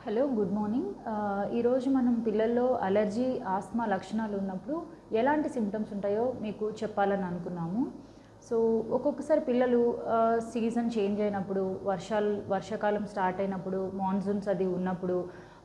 Hello good morning. ఈరోజు మనం పిల్లల్లో అలర్జీ ఆస్మా లక్షణాలు ఉన్నప్పుడు ఎలాంటి సిమ్టమ్స్ ఉంటాయో మీకు చెప్పాలని అనుకున్నాము. సో ఒక్కొక్కసారి పిల్లలు సీజన్ చేంజ్ అయినప్పుడు, వర్షాకాలం స్టార్ట్ అయినప్పుడు, మాన్సూన్స్ అది ఉన్నప్పుడు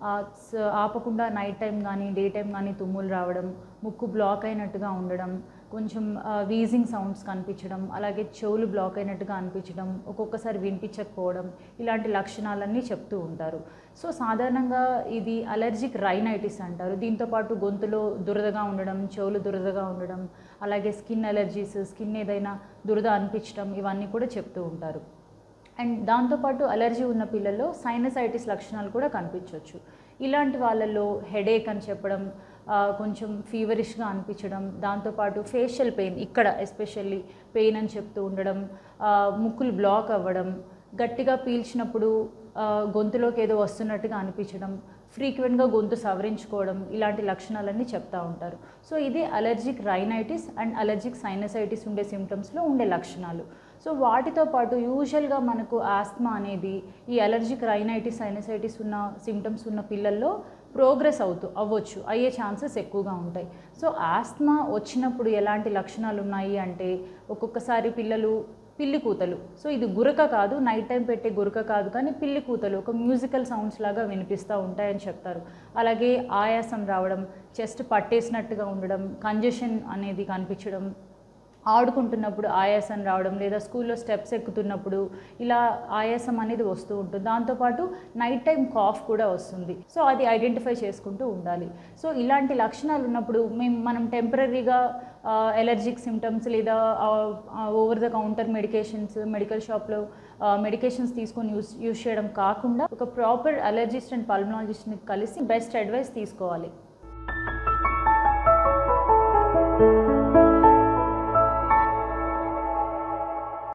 ఆపకుండా నైట్ టైం కానీ డే టైం కానీ తుమ్ములు రావడం, ముక్కు బ్లాక్ అయినట్టుగా ఉండడం, కొంచెం వీజింగ్ సౌండ్స్ కనిపించడం, అలాగే చెవులు బ్లాక్ అయినట్టుగా అనిపించడం, ఒక్కొక్కసారి వినిపించకపోవడం, ఇలాంటి లక్షణాలన్నీ చెప్తూ ఉంటారు. సో సాధారణంగా ఇది అలర్జిక్ రైనైటిస్ అంటారు. దీంతోపాటు గొంతులో దురదగా ఉండడం, చెవులు దురదగా ఉండడం, అలాగే స్కిన్ అలర్జీస్, స్కిన్ ఏదైనా దురద అనిపించడం, ఇవన్నీ కూడా చెప్తూ ఉంటారు. అండ్ దాంతోపాటు అలర్జీ ఉన్న పిల్లల్లో సైనసైటిస్ లక్షణాలు కూడా కనిపించవచ్చు. ఇలాంటి వాళ్ళల్లో హెడేక్ అని చెప్పడం, కొంచెం ఫీవరిష్గా అనిపించడం, దాంతోపాటు ఫేషియల్ పెయిన్, ఇక్కడ ఎస్పెషల్లీ పెయిన్ అని చెప్తూ ఉండడం, ముక్కులు బ్లాక్ అవ్వడం, గట్టిగా పీల్చినప్పుడు గొంతులోకి ఏదో వస్తున్నట్టుగా అనిపించడం, ఫ్రీక్వెంట్గా గొంతు సవరించుకోవడం, ఇలాంటి లక్షణాలన్నీ చెప్తూ ఉంటారు. సో ఇది allergic rhinitis and allergic sinusitis ఉండే సిమ్టమ్స్లో ఉండే లక్షణాలు. సో వాటితో పాటు యూజువల్గా మనకు ఆస్మా అనేది ఈ అలర్జిక్ రైనైటిస్ సైనసైటిస్ ఉన్న సిమ్టమ్స్ ఉన్న పిల్లల్లో ప్రోగ్రెస్ అయ్యే ఛాన్సెస్ ఎక్కువగా ఉంటాయి. సో ఆస్మా వచ్చినప్పుడు ఎలాంటి లక్షణాలు ఉన్నాయి అంటే, ఒక్కొక్కసారి పిల్లలు పిల్లి కూతలు, సో ఇది గురక కాదు, నైట్ టైం పెట్టే గురక కాదు, కానీ పిల్లి కూతలు ఒక మ్యూజికల్ సౌండ్స్ లాగా వినిపిస్తూ ఉంటాయని చెప్తారు. అలాగే ఆయాసం రావడం, చెస్ట్ పట్టేసినట్టుగా ఉండడం, కంజెషన్ అనేది కనిపించడం, ఆడుకుంటున్నప్పుడు ఆయాసం రావడం, లేదా స్కూల్లో స్టెప్స్ ఎక్కుతున్నప్పుడు ఇలా ఆయాసం అనేది వస్తూ ఉంటుంది. దాంతోపాటు నైట్ టైం కాఫ్ కూడా వస్తుంది. సో అది ఐడెంటిఫై చేసుకుంటూ ఉండాలి. సో ఇలాంటి లక్షణాలు ఉన్నప్పుడు మనం టెంపరీగా ఎలర్జిక్ సిమ్టమ్స్ లేదా ఓవర్ ద కౌంటర్ మెడికల్ షాప్లో మెడికేషన్స్ తీసుకొని యూజ్ చేయడం కాకుండా ఒక ప్రాపర్ అలర్జిస్ట్ అండ్ పల్మనాలజిస్ట్ని కలిసి బెస్ట్ అడ్వైస్ తీసుకోవాలి.